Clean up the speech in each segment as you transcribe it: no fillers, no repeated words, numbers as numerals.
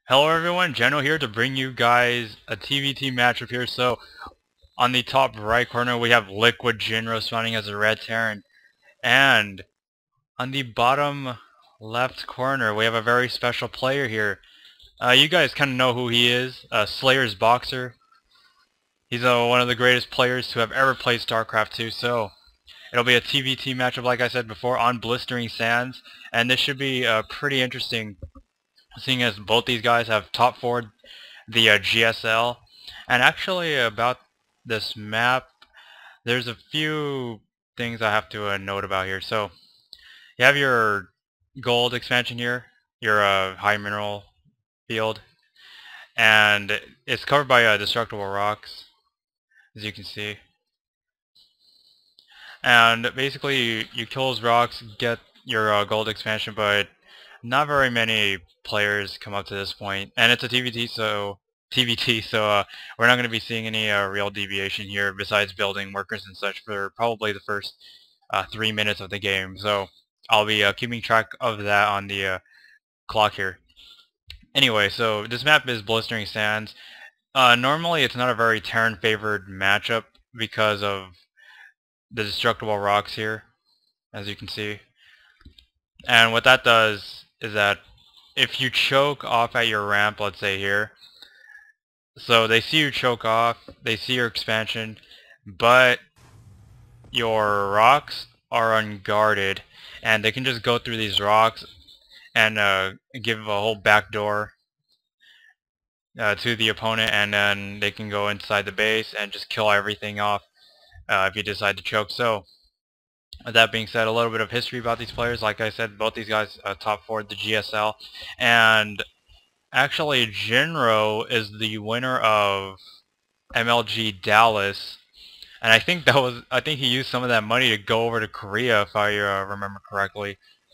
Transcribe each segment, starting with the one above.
Hello everyone, General here to bring you guys a TVT matchup here. So on the top right corner we have LiquidJinro spawning as a red Terran, and on the bottom left corner we have a very special player here. You guys kind of know who he is, Slayer's BoxeR. He's one of the greatest players to have ever played StarCraft 2, so it'll be a TVT matchup like I said before on blistering sands, and this should be pretty interesting, seeing as both these guys have top forward the GSL. And actually about this map, there's a few things I have to note about here. So you have your gold expansion here, your high mineral field, and it's covered by destructible rocks, as you can see. And basically you kill those rocks, get your gold expansion, but not very many players come up to this point, and it's a TVT, so we're not going to be seeing any real deviation here besides building workers and such for probably the first 3 minutes of the game. So I'll be keeping track of that on the clock here. Anyway, so this map is Blistering Sands. Normally it's not a very Terran favored matchup because of the destructible rocks here, as you can see. And what that does is that if you choke off at your ramp, let's say here, so they see you choke off, they see your expansion, but your rocks are unguarded, and they can just go through these rocks and give a whole backdoor to the opponent, and then they can go inside the base and just kill everything off if you decide to choke. So with that being said, a little bit of history about these players. Like I said, both these guys top forward the GSL, and actually Jinro is the winner of MLG Dallas, and I think he used some of that money to go over to Korea, if I remember correctly.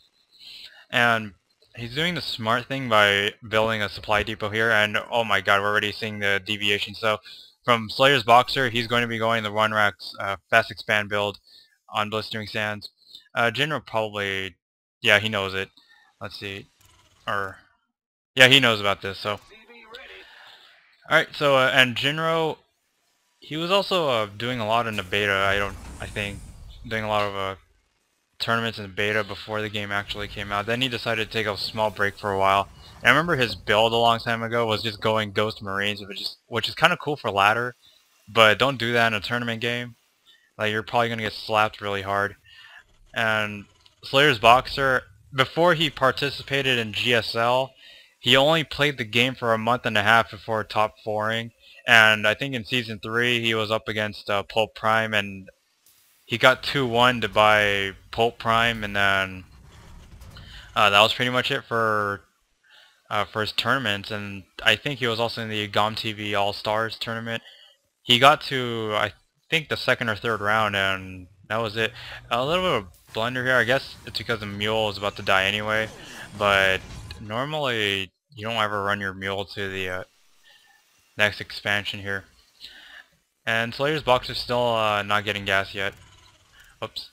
And he's doing the smart thing by building a supply depot here, and oh my god, we're already seeing the deviation. So from Slayer's BoxeR, he's going to be going the 1-Rax fast expand build on Blistering Sands. Jinro probably, yeah, he knows it. Let's see, or yeah, he knows about this. So alright, so and Jinro, he was also doing a lot in the beta. I think doing a lot of tournaments in the beta before the game actually came out. Then he decided to take a small break for a while. And I remember his build a long time ago was just going Ghost Marines, which is kind of cool for ladder, but don't do that in a tournament game. Like, you're probably gonna get slapped really hard. And Slayer's BoxeR, before he participated in GSL, he only played the game for a month and a half before top 4ing, and I think in Season 3 he was up against Pulp Prime, and he got 2-1 by Pulp Prime, and then that was pretty much it for his tournaments. And I think he was also in the GOM TV All-Stars tournament. He got to, I think, the 2nd or 3rd round, and that was it. A little bit of blunder here. I guess it's because the mule is about to die anyway, but normally you don't ever run your mule to the next expansion here. And Slayer's BoxeR still not getting gas yet. Oops.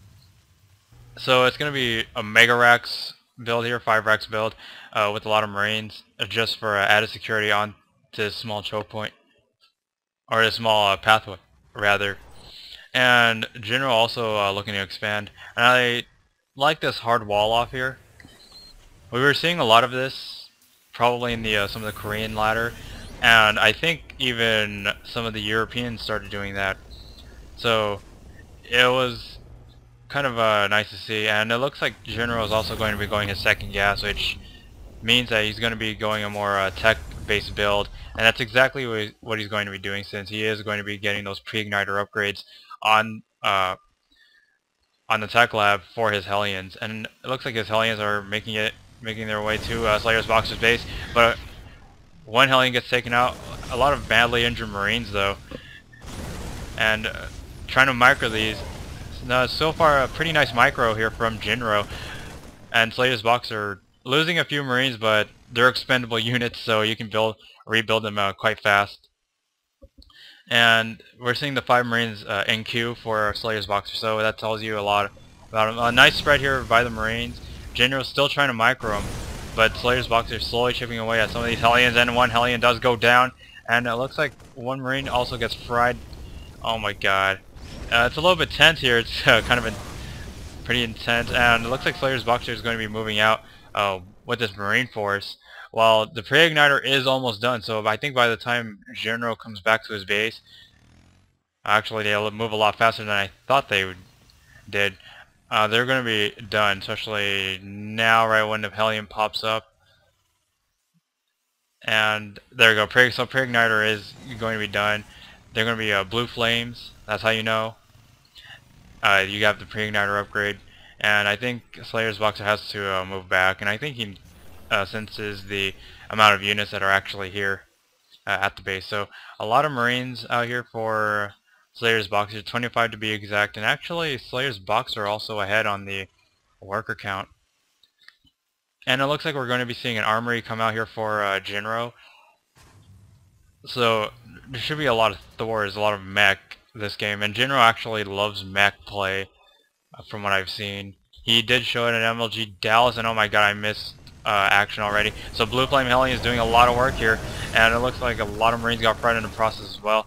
So it's going to be a Mega Rax build here, 5-Rax build, with a lot of Marines, just for added security on to this small choke point, or a small pathway, rather. And Jinro also looking to expand. And I like this hard wall off here. We were seeing a lot of this probably in the some of the Korean ladder, and I think even some of the Europeans started doing that. So it was kind of nice to see, and it looks like Jinro is also going to be going his 2nd gas, which means that he's going to be going a more tech-based build, and that's exactly what he's going to be doing, since he is going to be getting those pre-igniter upgrades on the tech lab for his Hellions. And it looks like his Hellions are making their way to Slayer's BoxeR's base, but one Hellion gets taken out. A lot of badly injured Marines though, and trying to micro these. So far a pretty nice micro here from Jinro, and Slayer's BoxeR losing a few Marines, but they're expendable units, so you can rebuild them quite fast. And we're seeing the 5 Marines in queue for Slayer's BoxeR, so that tells you a lot about him. A nice spread here by the Marines. Jinro's still trying to micro him, but Slayer's Boxer is slowly chipping away at some of these Hellions, and one Hellion does go down, and it looks like one Marine also gets fried. Oh my god. It's a little bit tense here. It's kind of pretty intense, and it looks like Slayer's Boxer is going to be moving out with this Marine force. While the pre-igniter is almost done, so I think by the time Jinro comes back to his base, actually they'll move a lot faster than I thought they did. They're going to be done, especially now, right when the Hellion pops up. And there we go. So pre-igniter is going to be done. They're going to be blue flames. That's how you know. You have the pre-igniter upgrade, and I think Slayer's Boxer has to move back, and I think he senses the amount of units that are actually here at the base. So a lot of Marines out here for Slayer's Boxer, 25 to be exact, and actually Slayer's Boxer also ahead on the worker count. And it looks like we're going to be seeing an armory come out here for Jinro. So there should be a lot of Thors, a lot of mech this game, and Jinro actually loves mech play from what I've seen. He did show it at MLG Dallas, and oh my god, I missed action already. So Blue Flame Hellion is doing a lot of work here, and it looks like a lot of Marines got fried in the process as well.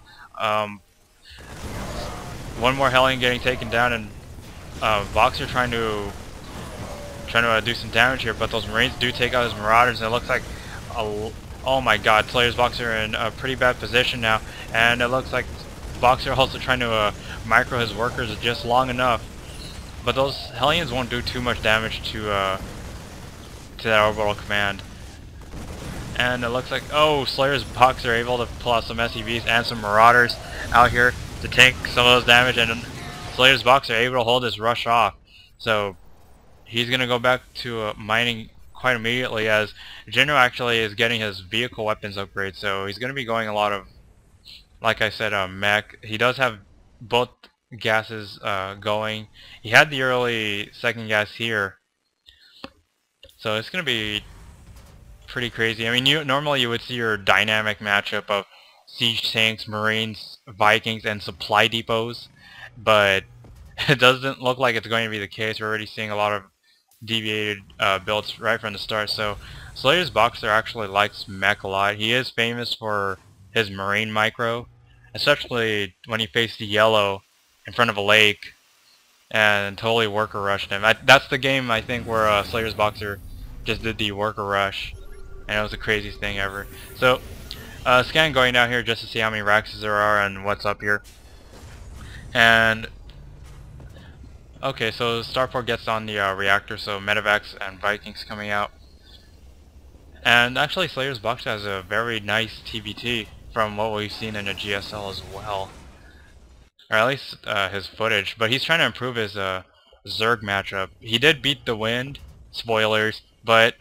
One more Hellion getting taken down, and BoxeR trying to do some damage here, but those Marines do take out his Marauders, and it looks like oh my god, Slayer's Boxer in a pretty bad position now, and it looks like BoxeR also trying to micro his workers just long enough, but those Hellions won't do too much damage to that orbital command. And it looks like, oh, Slayer's Boxer able to pull out some SCVs and some Marauders out here to take some of those damage, and Slayer's Boxer able to hold his rush off. So he's going to go back to mining quite immediately, as Jinro actually is getting his vehicle weapons upgrade, so he's going to be going a lot of, like I said, mech. He does have both gases going. He had the early second gas here, so it's going to be pretty crazy. I mean, normally you would see your dynamic matchup of siege tanks, Marines, Vikings, and supply depots, but it doesn't look like it's going to be the case. We're already seeing a lot of deviated builds right from the start. So Slayer's Boxer actually likes mech a lot. He is famous for his Marine micro, especially when he faced the yellow in front of a lake and totally worker rushed him. That's the game, I think, where Slayer's Boxer just did the worker rush, and it was the craziest thing ever. So scan going down here just to see how many racks there are and what's up here. And okay, so Starport gets on the reactor, so Medivacs and Vikings coming out. And actually Slayer's Boxer has a very nice TBT from what we've seen in the GSL as well. Or at least his footage, but he's trying to improve his Zerg matchup. He did beat the Wind, spoilers, but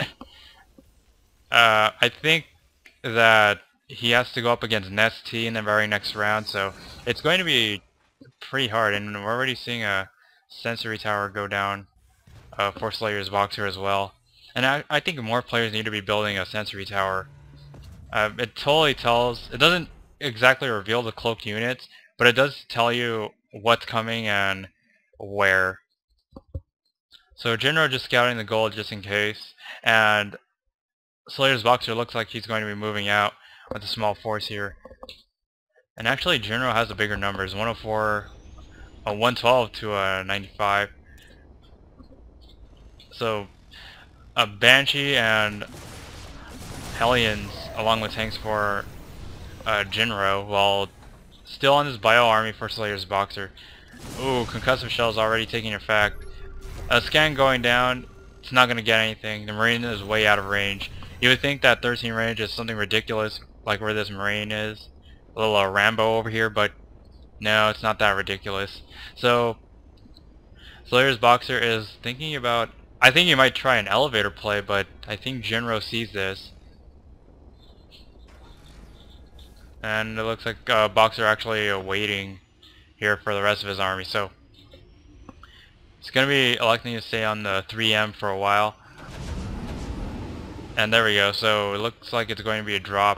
I think that he has to go up against Nest T in the very next round, so it's going to be pretty hard, and we're already seeing a sensory tower go down for Slayer's Boxer as well. And I think more players need to be building a sensory tower. It totally tells, it doesn't exactly reveal the cloaked units, but it does tell you what's coming and where. So Jinro just scouting the gold just in case, and Slayer's Boxer looks like he's going to be moving out with a small force here. And actually Jinro has the bigger numbers, 104, 112 to 95. So a Banshee and Hellions along with tanks for Jinro, while still on this bio army for Slayer's Boxer. Ooh, concussive shells already taking effect. A scan going down, it's not going to get anything. The Marine is way out of range. You would think that 13 range is something ridiculous, like where this Marine is. A little Rambo over here, but no, it's not that ridiculous. So Slayer's Boxer is thinking about, I think he might try an elevator play, but I think Jinro sees this. And it looks like BoxeR actually waiting here for the rest of his army. So it's going to be electing to stay on the 3M for a while. And there we go. So it looks like it's going to be a drop.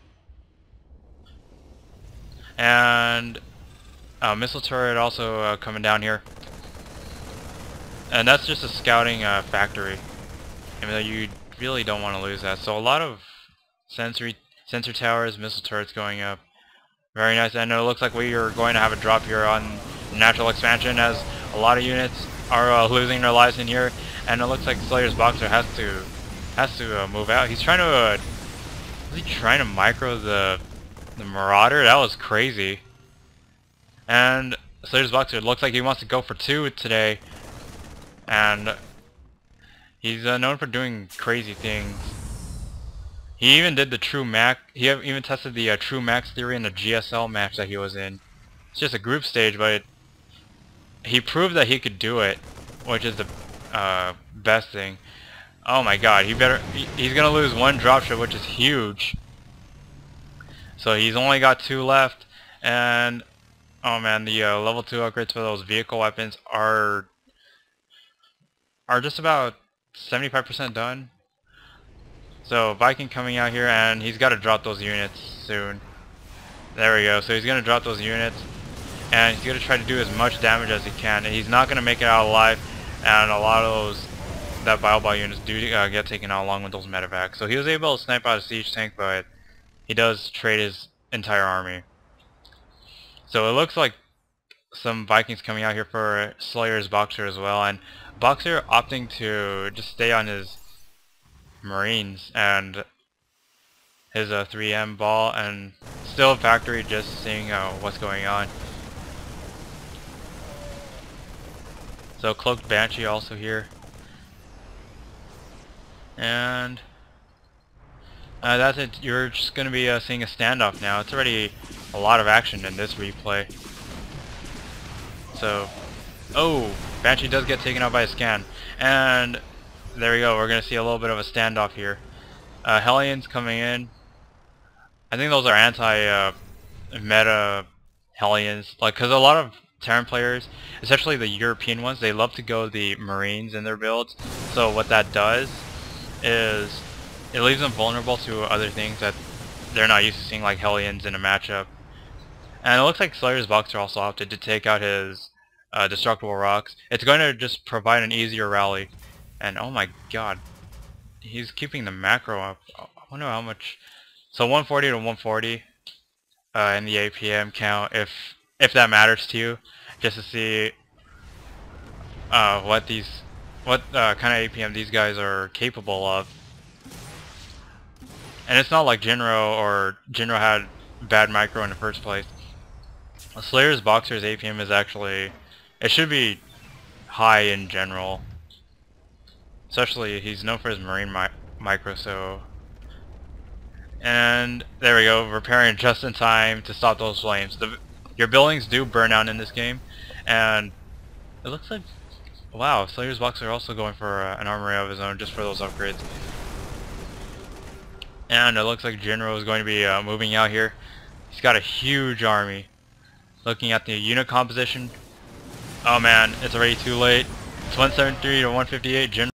And missile turret also coming down here. And that's just a scouting factory. Even though you really don't want to lose that. So a lot of sensor towers, missile turrets going up. Very nice, and it looks like we are going to have a drop here on natural expansion as a lot of units are losing their lives in here, and it looks like Slayer's BoxeR has to move out. He's trying to is he trying to micro the Marauder? That was crazy. And Slayer's BoxeR looks like he wants to go for 2 today, and he's known for doing crazy things. He even did the true max. He even tested the true max theory in the GSL match that he was in. It's just a group stage, but he proved that he could do it, which is the best thing. Oh my God, he's gonna lose 1 dropship, which is huge. So he's only got 2 left, and oh man, the level 2 upgrades for those vehicle weapons are just about 75% done. So Viking coming out here, and he's got to drop those units soon. There we go. So he's going to drop those units, and he's going to try to do as much damage as he can. And he's not going to make it out alive, and a lot of those that Bio units do get taken out along with those medevacs. So he was able to snipe out a siege tank, but he does trade his entire army. So it looks like some Vikings coming out here for Slayer's BoxeR as well, and BoxeR opting to just stay on his Marines and his 3M ball, and still factory just seeing what's going on. So Cloaked Banshee also here, and that's it. You're just going to be seeing a standoff now. It's already a lot of action in this replay. So, oh, Banshee does get taken out by a scan, and there we go. We're going to see a little bit of a standoff here. Hellions coming in. I think those are anti-meta Hellions. Like, because a lot of Terran players, especially the European ones, they love to go the Marines in their builds. So what that does is it leaves them vulnerable to other things that they're not used to seeing, like Hellions in a matchup. And it looks like Slayer's BoxeR also opted to take out his destructible rocks. It's going to just provide an easier rally. And oh my God, he's keeping the macro up. I wonder how much. So 140 to 140 in the APM count, if that matters to you, just to see what kind of APM these guys are capable of. And it's not like Jinro had bad micro in the first place. Slayer's BoxeR's APM is actually, it should be high in general. Especially, he's known for his marine micro, so... And there we go, repairing just in time to stop those flames. Your buildings do burn out in this game, and it looks like... Wow, Slayer's BoxeR are also going for an armory of his own just for those upgrades. And it looks like Jinro is going to be moving out here. He's got a huge army. Looking at the unit composition, oh man, it's already too late. It's 173 to 158. Jinro